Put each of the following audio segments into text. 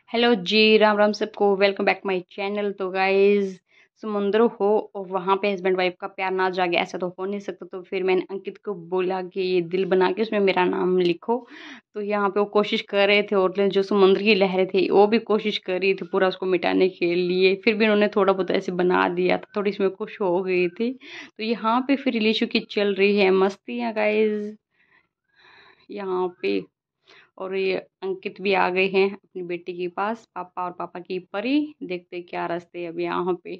Hello जी, राम राम सबको। Welcome back my channel. तो guys, समुद्र हो और वहाँ पे हस्बैंड वाइफ का प्यार ना जागे, ऐसा तो हो नहीं सकता। तो फिर मैंने अंकित को बोला कि ये दिल बना के उसमें मेरा नाम लिखो। तो यहाँ पे वो कोशिश कर रहे थे और जो समुद्र की लहरें थी वो भी कोशिश कर रही थी पूरा उसको मिटाने के लिए। फिर भी उन्होंने थोड़ा बहुत ऐसे बना दिया था, थोड़ी इसमें खुश हो गई थी। तो यहाँ पे फिर रिलेशू की चल रही है मस्तियाँ गाइज यहाँ पे। और ये अंकित भी आ गए हैं अपनी बेटी के पास, पापा और पापा की परी। देखते क्या रास्ते अब यहाँ पे।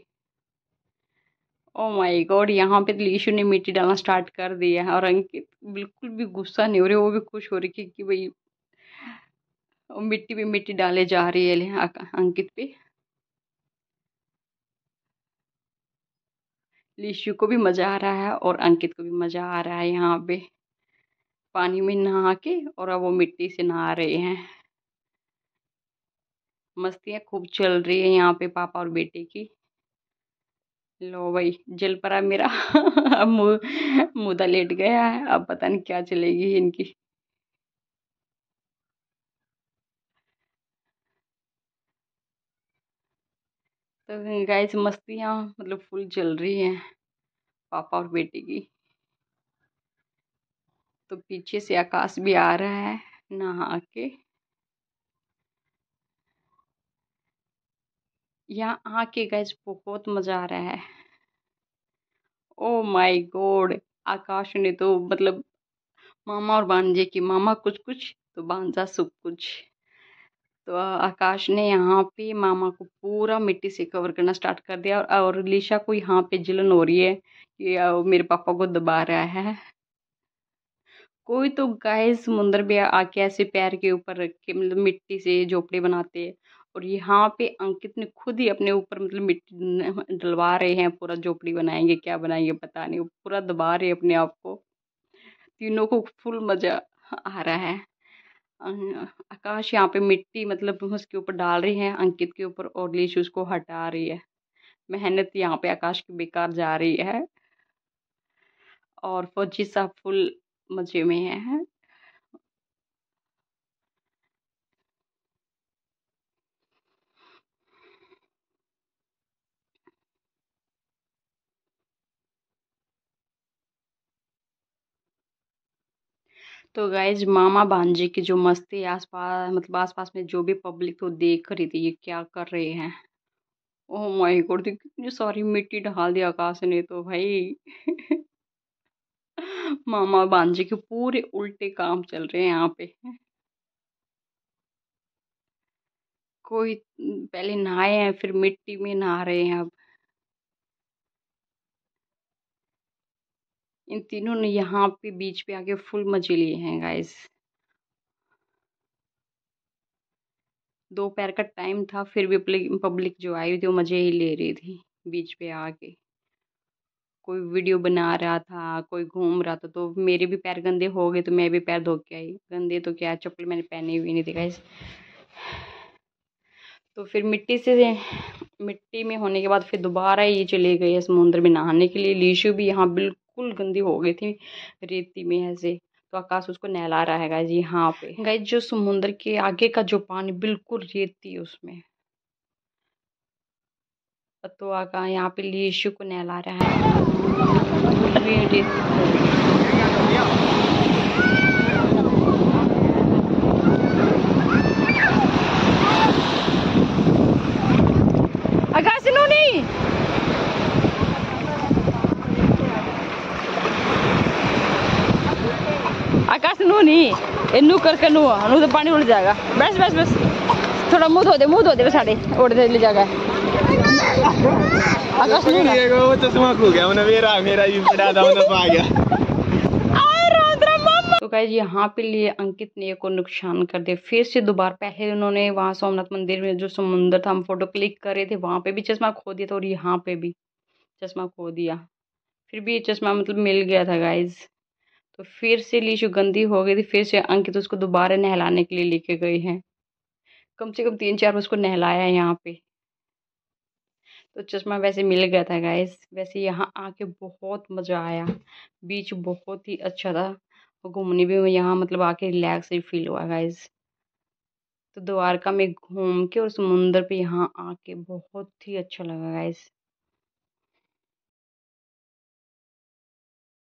ओ माय गॉड, यहाँ पे तो लीशु ने मिट्टी डालना स्टार्ट कर दिया है और अंकित बिल्कुल भी गुस्सा नहीं हो रहे, वो भी खुश हो रही कि भाई वो मिट्टी पे मिट्टी डाले जा रही है अंकित पे। लीशु को भी मजा आ रहा है और अंकित को भी मजा आ रहा है यहाँ पे पानी में नहा के। और अब वो मिट्टी से नहा रहे हैं। मस्तियाँ खूब चल रही है यहाँ पे पापा और बेटे की। लो भाई, जल पड़ा मेरा। अब मुदा लेट गया है, अब पता नहीं क्या चलेगी इनकी। तो गाइस, मस्तियाँ मतलब फुल चल रही हैं पापा और बेटे की। तो पीछे से आकाश भी आ रहा है नहा के। यहाँ आके गाइस बहुत मजा आ रहा है। ओ माय गॉड, आकाश ने तो मतलब मामा और भांजे की, मामा कुछ कुछ तो भांजा सब कुछ। तो आकाश ने यहाँ पे मामा को पूरा मिट्टी से कवर करना स्टार्ट कर दिया। और लिशा को यहाँ पे जलन हो रही है कि मेरे पापा को दबा रहा है कोई। तो गाइस, समुंदर भी आके ऐसे पैर के ऊपर रख के मतलब मिट्टी से झोपड़ी बनाते हैं। और यहाँ पे अंकित ने खुद ही अपने ऊपर मतलब मिट्टी डलवा रहे हैं, पूरा झोपड़ी बनाएंगे क्या बनाएंगे पता नहीं, वो पूरा दबा रहे हैं अपने आप को। तीनों को फुल मजा आ रहा है। आकाश यहाँ पे मिट्टी मतलब उसके ऊपर डाल रही है अंकित के ऊपर, और लीश उसको हटा रही है। मेहनत यहाँ पे आकाश की बेकार जा रही है। और फौजी साहब फुल मजे में है। तो गाइज, मामा भांजे की जो मस्ती आसपास मतलब आसपास में जो भी पब्लिक तो देख रही थी ये क्या कर रहे हैं। ओह माय गॉड, कितनी सारी मिट्टी डाल दी आकाश ने तो भाई। मामा भांजे के पूरे उल्टे काम चल रहे हैं यहाँ पे। कोई पहले नहाए हैं फिर मिट्टी में नहा रहे हैं अब। इन तीनों ने यहाँ पे बीच पे आके फुल मजे लिए हैं गाइस। दोपहर का टाइम था फिर भी पब्लिक जो आई हुई थी वो मजे ही ले रही थी बीच पे आके। कोई वीडियो बना रहा था, कोई घूम रहा था। तो मेरे भी पैर गंदे हो गए तो मैं भी पैर धो के आई। गंदे तो क्या, चप्पल मैंने पहनी हुई नहीं थी गाइस। तो फिर मिट्टी में होने के बाद फिर दोबारा ये चले गए समुद्र में नहाने के लिए। लीशु भी यहाँ बिल्कुल गंदी हो गई थी रेती में ऐसे। तो आकाश उसको नहला रहा है गाइस यहाँ पे। गाइस, जो समुद्र के आगे का जो पानी बिल्कुल रेती है उसमें। तो आका यहाँ पे लीशु को नहला रहा है, बिल्कुल भी रेती हो गई। आकाश नु नहीं, आकाश नु नहीं, इनू करके नु नु तो पानी उड़ जाएगा। बस बस बस, थोड़ा मुंह धो दे साढ़े उड़ ले जाएगा। आकाश नु वो चश्मा खो गया, मेरा मेरा भी पड़ा था, आ गया। तो गाइस, यहाँ पे लिए अंकित ने को नुकसान कर दिया फिर से दोबारा। पहले उन्होंने वहां सोमनाथ मंदिर में जो समुंदर था हम फोटो क्लिक कर रहे थे वहां पे भी चश्मा खो दिया था, और यहाँ पे भी चश्मा खो दिया। फिर भी ये चश्मा मतलब मिल गया था गाइज। तो फिर से लीशु गंदी हो गई थी, फिर से अंकित उसको दोबारा नहलाने के लिए लेके गए हैं। कम से कम 3-4 बार उसको नहलाया है यहाँ पे। तो चश्मा वैसे मिल गया था गाइस। वैसे यहाँ आके बहुत मजा आया, बीच बहुत ही अच्छा था। घूमने भी यहाँ मतलब आके रिलैक्स ही फील हुआ गाइस। तो द्वारका में घूम के और समुंदर पे यहाँ आके बहुत ही अच्छा लगा गाइस।